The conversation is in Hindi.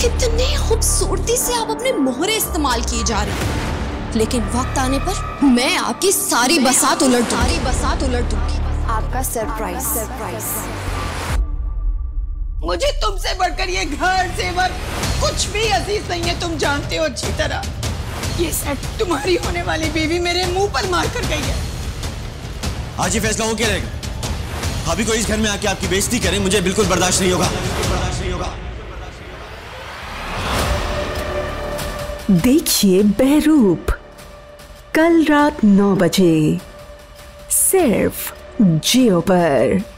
कितने खूबसूरती से आप अपने मोहरे इस्तेमाल किए जा रहे हैं, लेकिन वक्त आने पर मैं आपकी सारी बसात उलट दूंगी। आपका सरप्राइज। मुझे तुमसे बढ़कर ये घर सेवर कुछ भी अजीज नहीं है, तुम जानते हो अच्छी तरह। ये सब तुम्हारी होने वाली बीवी मेरे मुंह पर मार कर गई है। आज ये फैसला हो क्या रहेगा? भाभी को इस घर में आके आपकी बेइज्जती करें, मुझे बिल्कुल बर्दाश्त नहीं होगा। देखिए बहरूप कल रात 9 बजे सिर्फ जियो पर।